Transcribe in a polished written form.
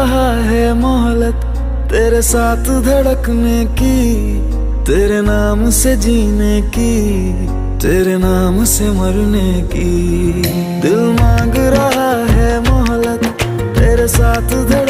रहा है मोहलत तेरे साथ धड़कने की, तेरे नाम से जीने की, तेरे नाम से मरने की। दिल मांग रहा है मोहलत तेरे साथ धड़कने